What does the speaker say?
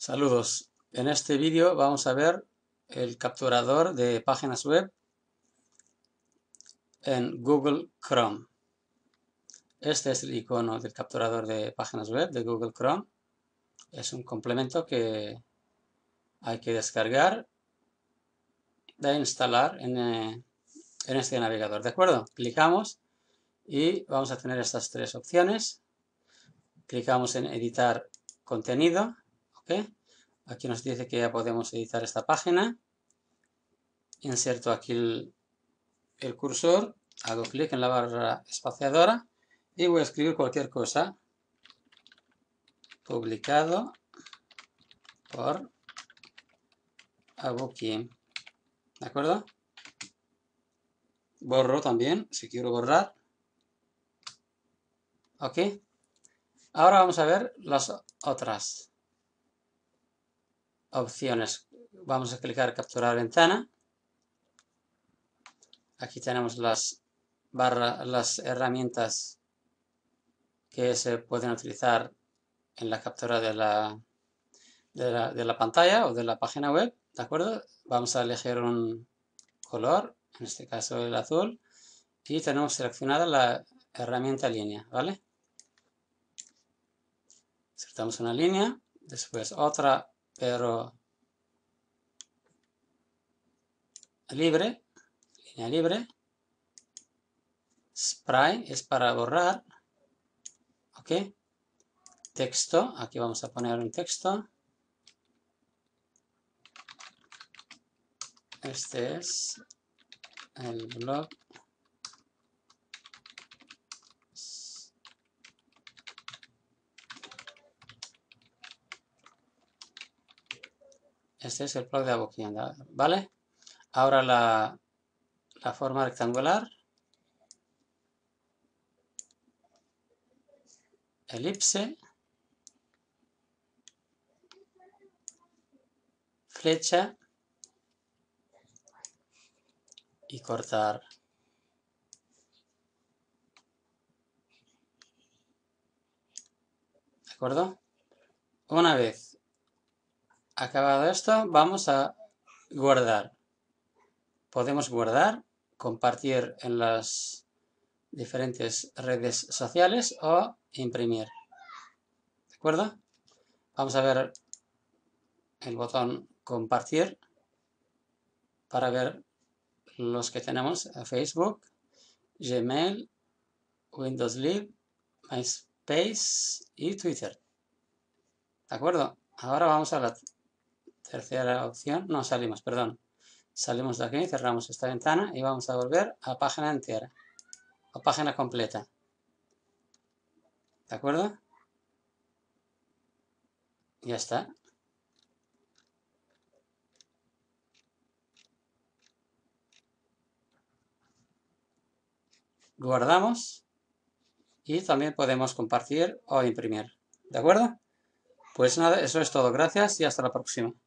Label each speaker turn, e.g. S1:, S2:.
S1: Saludos. En este vídeo vamos a ver el capturador de páginas web en Google Chrome. Este es el icono del capturador de páginas web de Google Chrome. Es un complemento que hay que descargar e instalar en este navegador. ¿De acuerdo? Clicamos y vamos a tener estas tres opciones. Clicamos en editar contenido. ¿Ok? Aquí nos dice que ya podemos editar esta página. Inserto aquí el cursor, hago clic en la barra espaciadora y voy a escribir cualquier cosa. Publicado por Abukim. ¿De acuerdo? Borro también, si quiero borrar. Ok. Ahora vamos a ver las otras opciones. Vamos a clicar capturar ventana. Aquí tenemos las herramientas que se pueden utilizar en la captura de la pantalla o de la página web. ¿De acuerdo? Vamos a elegir un color, en este caso el azul, y tenemos seleccionada la herramienta línea, ¿vale? Insertamos una línea, después otra, pero libre, línea libre. Spray es para borrar, ¿ok? Texto, aquí vamos a poner un texto. Este es el blog. Este es el blog de Abukim, ¿vale? Ahora la forma rectangular. Elipse. Flecha. Y cortar. ¿De acuerdo? Una vez acabado esto, vamos a guardar. Podemos guardar, compartir en las diferentes redes sociales o imprimir. ¿De acuerdo? Vamos a ver el botón compartir para ver los que tenemos: Facebook, Gmail, Windows Live, MySpace y Twitter. ¿De acuerdo? Ahora vamos a la tercera opción. No, salimos, perdón. Salimos de aquí, cerramos esta ventana y vamos a volver a página entera o página completa. ¿De acuerdo? Ya está. Guardamos y también podemos compartir o imprimir. ¿De acuerdo? Pues nada, eso es todo. Gracias y hasta la próxima.